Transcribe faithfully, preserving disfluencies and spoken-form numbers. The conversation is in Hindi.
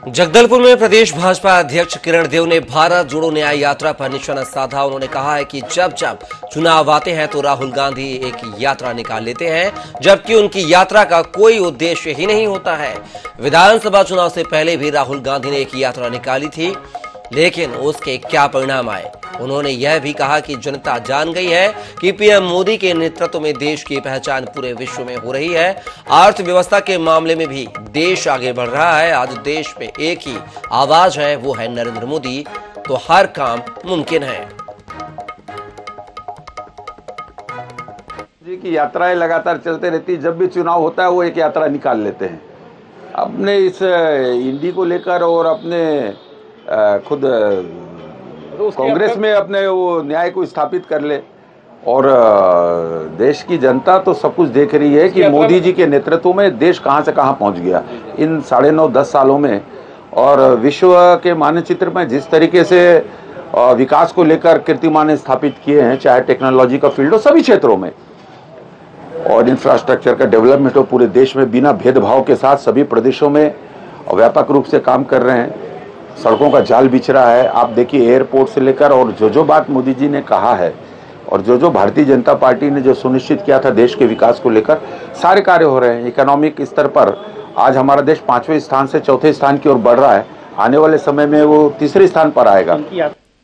जगदलपुर में प्रदेश भाजपा अध्यक्ष किरण देव ने भारत जोड़ो न्याय यात्रा पर निशाना साधा। उन्होंने कहा है कि जब जब चुनाव आते हैं तो राहुल गांधी एक यात्रा निकाल लेते हैं, जबकि उनकी यात्रा का कोई उद्देश्य ही नहीं होता है। विधानसभा चुनाव से पहले भी राहुल गांधी ने एक यात्रा निकाली थी, लेकिन उसके क्या परिणाम आए। उन्होंने यह भी कहा कि जनता जान गई है कि पीएम मोदी के नेतृत्व में देश की पहचान पूरे विश्व में हो रही है। अर्थव्यवस्था के मामले में भी देश आगे बढ़ रहा है। आज देश में एक ही आवाज है, वो है नरेंद्र मोदी, तो हर काम मुमकिन है। जी की यात्राएं लगातार चलते रहती, जब भी चुनाव होता है वो एक यात्रा निकाल लेते हैं। अपने इस इंडी को लेकर और अपने खुद कांग्रेस में अपने वो न्याय को स्थापित कर ले, और देश की जनता तो सब कुछ देख रही है कि मोदी जी के नेतृत्व में देश कहां से कहां पहुंच गया इन साढ़े नौ दस सालों में। और विश्व के मानचित्र में जिस तरीके से विकास को लेकर कीर्तिमान स्थापित किए हैं, चाहे टेक्नोलॉजी का फील्ड हो, सभी क्षेत्रों में, और इंफ्रास्ट्रक्चर का डेवलपमेंट हो, पूरे देश में बिना भेदभाव के साथ सभी प्रदेशों में व्यापक रूप से काम कर रहे हैं। सड़कों का जाल बिछ रहा है। आप देखिए एयरपोर्ट से लेकर, और जो जो बात मोदी जी ने कहा है और जो जो भारतीय जनता पार्टी ने जो सुनिश्चित किया था देश के विकास को लेकर, सारे कार्य हो रहे हैं। इकोनॉमिक स्तर पर आज हमारा देश पांचवें स्थान से चौथे स्थान की ओर बढ़ रहा है। आने वाले समय में वो तीसरे स्थान पर आएगा।